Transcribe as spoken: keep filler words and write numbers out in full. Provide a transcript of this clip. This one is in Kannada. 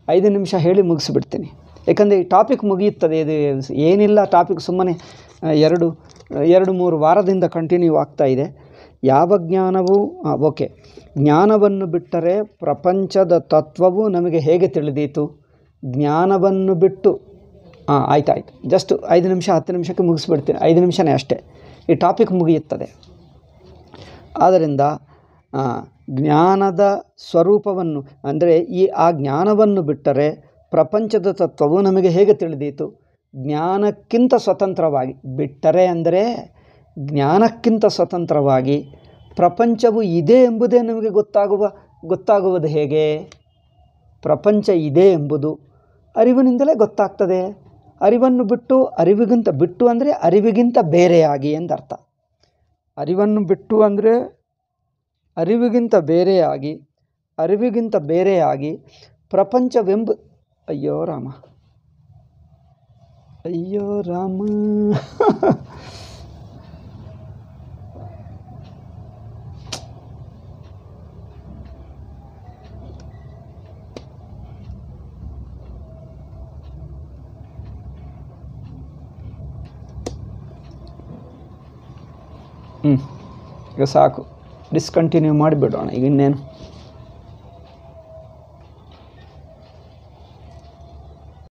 ಐದು ನಿಮಿಷ ಹೇಳಿ ಮುಗಿಸ್ಬಿಡ್ತೀನಿ, ಯಾಕಂದರೆ ಈ ಟಾಪಿಕ್ ಮುಗಿಯುತ್ತದೆ. ಇದು ಏನಿಲ್ಲ ಟಾಪಿಕ್, ಸುಮ್ಮನೆ ಎರಡು ಎರಡು ಮೂರು ವಾರದಿಂದ ಕಂಟಿನ್ಯೂ ಆಗ್ತಾ ಇದೆ. ಯಾವ ಜ್ಞಾನವೂ ಓಕೆ, ಜ್ಞಾನವನ್ನು ಬಿಟ್ಟರೆ ಪ್ರಪಂಚದ ತತ್ವವು ನಮಗೆ ಹೇಗೆ ತಿಳಿದೀತು? ಜ್ಞಾನವನ್ನು ಬಿಟ್ಟು ಹಾಂ ಆಯ್ತಾಯ್ತು, ಜಸ್ಟ್ ಐದು ನಿಮಿಷ ಹತ್ತು ನಿಮಿಷಕ್ಕೆ ಮುಗಿಸ್ಬಿಡ್ತೀನಿ, ಐದು ನಿಮಿಷವೇ ಅಷ್ಟೇ, ಈ ಟಾಪಿಕ್ ಮುಗಿಯುತ್ತದೆ. ಆದ್ದರಿಂದ ಜ್ಞಾನದ ಸ್ವರೂಪವನ್ನು ಅಂದರೆ ಈ ಆ ಜ್ಞಾನವನ್ನು ಬಿಟ್ಟರೆ ಪ್ರಪಂಚದ ತತ್ವವು ನಮಗೆ ಹೇಗೆ ತಿಳಿದೀತು? ಜ್ಞಾನಕ್ಕಿಂತ ಸ್ವತಂತ್ರವಾಗಿ, ಬಿಟ್ಟರೆ ಅಂದರೆ ಜ್ಞಾನಕ್ಕಿಂತ ಸ್ವತಂತ್ರವಾಗಿ ಪ್ರಪಂಚವು ಇದೆ ಎಂಬುದೇ ನಮಗೆ ಗೊತ್ತಾಗುವ ಗೊತ್ತಾಗುವುದು ಹೇಗೆ? ಪ್ರಪಂಚ ಇದೆ ಎಂಬುದು ಅರಿವಿನಿಂದಲೇ ಗೊತ್ತಾಗ್ತದೆ. ಅರಿವನ್ನು ಬಿಟ್ಟು, ಅರಿವಿಗಿಂತ ಬಿಟ್ಟು ಅಂದರೆ ಅರಿವಿಗಿಂತ ಬೇರೆಯಾಗಿ ಎಂದರ್ಥ. ಅರಿವನ್ನು ಬಿಟ್ಟು ಅಂದರೆ ಅರಿವಿಗಿಂತ ಬೇರೆಯಾಗಿ, ಅರಿವಿಗಿಂತ ಬೇರೆಯಾಗಿ ಪ್ರಪಂಚವೆಂಬ ಅಯ್ಯೋ ರಾಮ ಅಯ್ಯೋ ರಾಮ ಹ್ಞೂ ಈಗ ಸಾಕು, ಡಿಸ್ಕಂಟಿನ್ಯೂ ಮಾಡಿಬಿಡೋಣ ಈಗ ಇನ್ನೇನು.